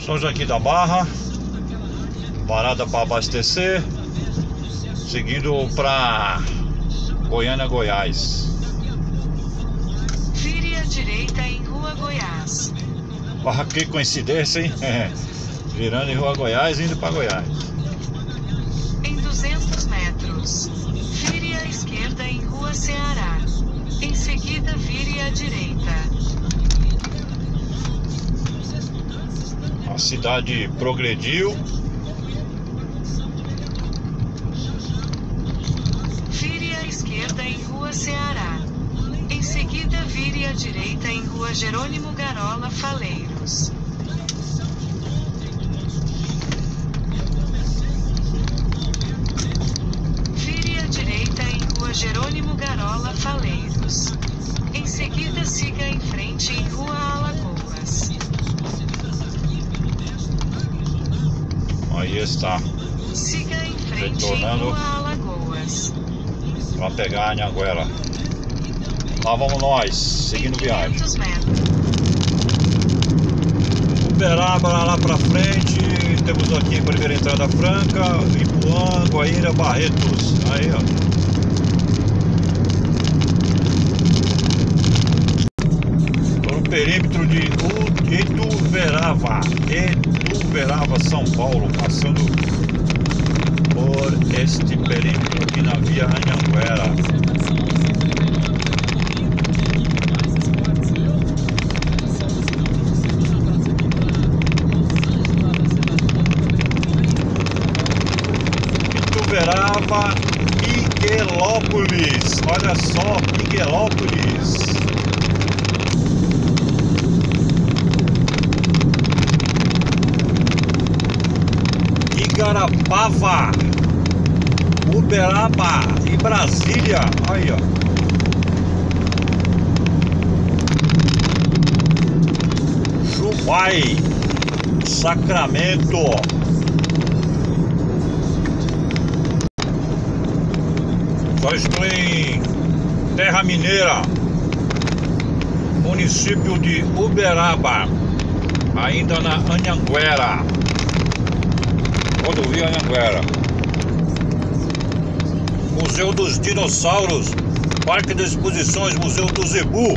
Somos aqui da Barra, parada para abastecer, seguindo para Goiânia, Goiás. Vire à direita em Rua Goiás. Ah, que coincidência, hein? Virando em Rua Goiás, indo para Goiás. Em 200 metros, vire à esquerda em Rua Ceará. Em seguida, vire à direita. A cidade progrediu. Vire à esquerda em Rua Ceará. Em seguida, vire à direita em Rua Jerônimo Garola Faleiros. Vire à direita em Rua Jerônimo Garola Faleiros. Em seguida, siga em frente em Rua Alagoas. Aí está, Siga em frente retornando em Rua Alagoas. para pegar a Anhanguera. Lá vamos nós, seguindo viagem. 500 metros. Uberaba lá pra frente, temos aqui a primeira entrada franca, Ipuã, Guaíra, Barretos. Aí, ó. Tô no perímetro de Ituverava, São Paulo, passando por este perímetro aqui na via Anhanguera. Ituverava, Miguelópolis, olha só, Miguelópolis. Igarapava, Uberaba e Brasília, aí ó. Chubai, Sacramento. Só estou em Terra Mineira, município de Uberaba, ainda na Anhanguera, rodovia Anhanguera. Museu dos Dinossauros, Parque de Exposições, Museu do Zebu.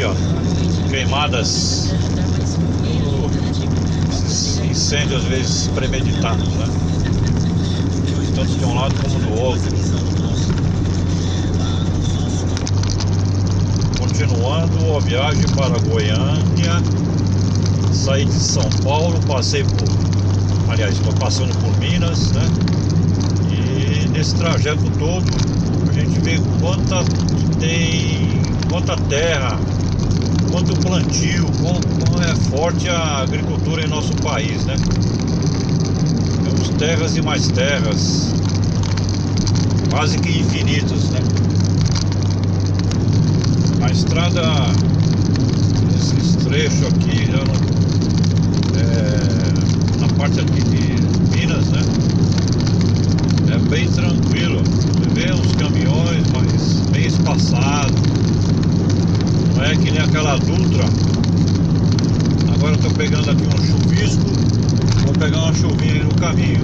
aqui, ó, queimadas, esses incêndios às vezes premeditados, né? Tanto de um lado como do outro. Continuando a viagem para Goiânia, saí de São Paulo, passei por, aliás, estou passando por Minas, né? E nesse trajeto todo a gente vê quanta terra, quanto plantio, como é forte a agricultura em nosso país, né? Temos terras e mais terras, quase que infinitas, né? A estrada, esses trechos aqui, na parte aqui de Minas, né? É bem tranquilo. Você vê os caminhões, mas bem espaçado. Não é que nem aquela Dutra. Agora eu tô pegando aqui um chuvisco. Vou pegar uma chuvinha aí no caminho.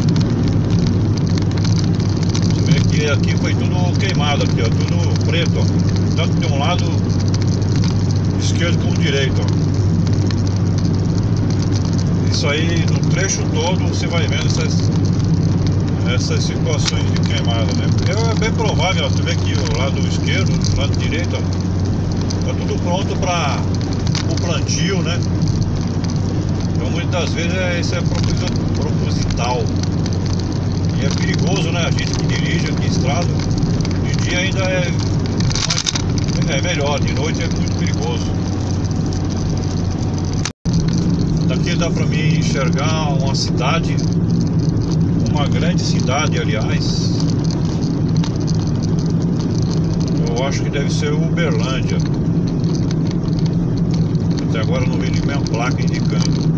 Você vê que aqui foi tudo queimado aqui, ó, tudo preto, ó. Tanto de um lado esquerdo como direito, ó. Isso aí no trecho todo você vai vendo essas situações de queimada, né? Porque é bem provável, ó, você vê que o lado esquerdo, o lado direito, ó, tá tudo pronto para o plantio, né? Então muitas das vezes isso é proposital. E é perigoso, né? A gente que dirige aqui estrada, de dia ainda é melhor, de noite é muito perigoso. Daqui dá para mim enxergar uma cidade, uma grande cidade, aliás. Eu acho que deve ser Uberlândia. Até agora eu não vi nenhuma placa indicando.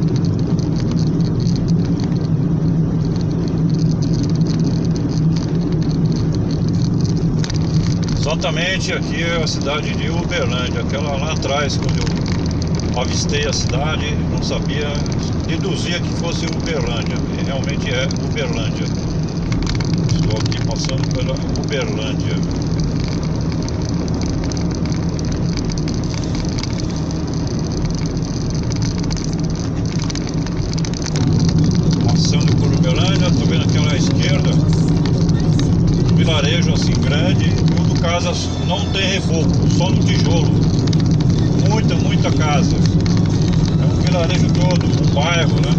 Exatamente aqui é a cidade de Uberlândia. Aquela lá atrás, quando eu avistei a cidade, não sabia, deduzia que fosse Uberlândia. E realmente é Uberlândia. Estou aqui passando pela Uberlândia. Passando por Uberlândia, estou vendo aquela à esquerda, um vilarejo assim grande. Casas não tem reboco, só no tijolo. Muita casa. É um vilarejo todo, um bairro, né?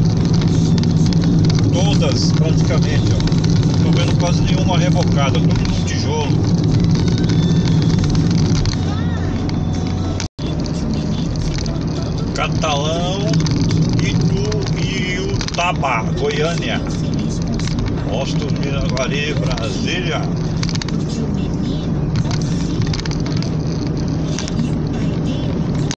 Todas praticamente, ó. Não estou vendo quase nenhuma rebocada, tudo no tijolo. Catalão, Ituiutaba, Goiânia. Mostro Miraguari, Brasília.